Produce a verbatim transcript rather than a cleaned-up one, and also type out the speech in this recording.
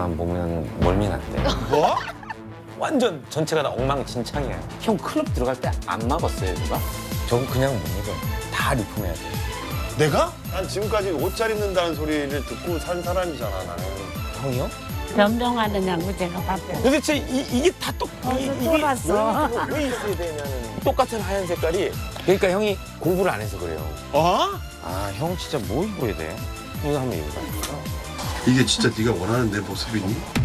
옷만 보면 멀미난대. 뭐? 완전 전체가 다 엉망진창이야. 형 클럽 들어갈 때 안 막았어요, 누가? 저거 그냥 못 입어요. 다 리폼해야 돼. 내가? 난 지금까지 옷 잘 입는다는 소리를 듣고 산 사람이잖아, 나는. 형이요? 변명하느냐고 제가 바빠. 도대체 이, 이게 다 똑, 어, 이, 또 봤어. 왜, 왜 있어야 되냐는. 똑같은 하얀 색깔이. 그러니까 형이 공부를 안 해서 그래요. 어? 아, 형 진짜 뭐 입어야 돼? 이거 한번 입어봐. 이게 진짜 네가 원하는 내 모습이니?